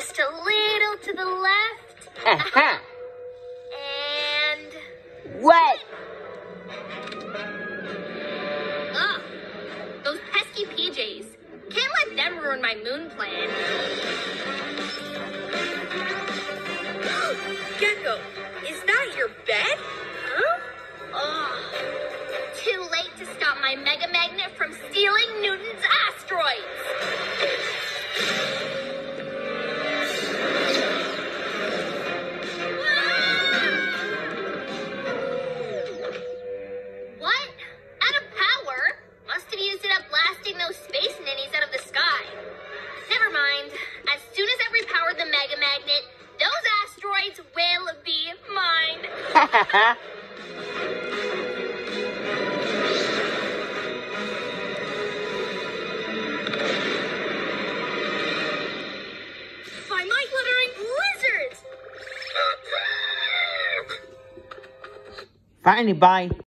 Just a little to the left. Aha! And... What? Ugh. Those pesky PJs. Can't let them ruin my moon plan. Gekko, is that your bed? Huh? Ugh. Too late to stop my mega magnet from stealing Newton's asteroids. What? Out of power? Must have used it up blasting those space ninnies out of the sky. Never mind. As soon as I repower the mega magnet, those asteroids will be mine. My mind-fluttering lizards! Finally, bye.